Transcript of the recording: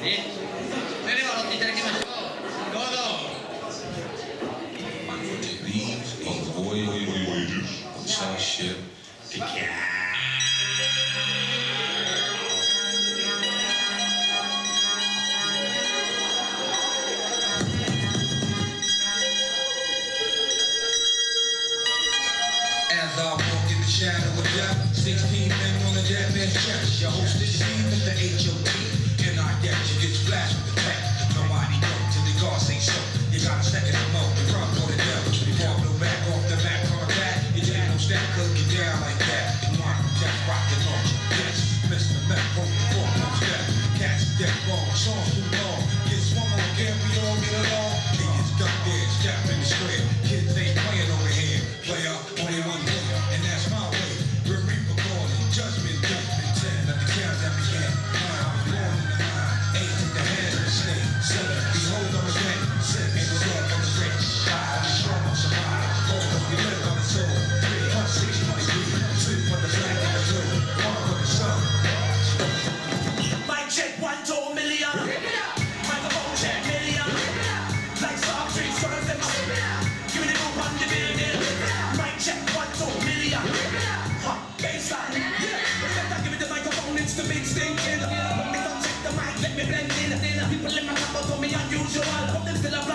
それでは踊っていただきましょう。どうぞ。 These are voyages of Starship Picard. As I walk in the shadow of death, 16 men on the dead man's chest. Your host is Steve at the HOT. And I get you get splashed with the tech. Nobody know till the guard say so. You got a second to mow, the run for the devil. You walk no back off the back car back. You jam no stack, cook you down like that. One, just rock the launch. Yes, Mr. Meth, hold the foremost death. Cats dead wrong, songs too long. Get swung on again, we all get along. Niggas got there, step in the square. Kids ain't playing over here. Player, only one way, and that's my way. We're reaper calling, judgment, 10. Let the cows that began. I was born in the 9, 8 to the head of the snake. 7, behold on the way. 6, ain't no love on the rich. 5, the strong on survive. 4, we live on the soul. 3, 160 on the street. 2, for the black and the blue. 1 for the sun. Mic check 1 to a million. Microphone check million. Like Star Trek, serves them up. Give me the move on the building. Mic check 1 to a million. Baseline, yeah. Better give me the microphone, it's the big stinking. When me don't check the mic, let me blend in. People in my cup told me unusual. But them still a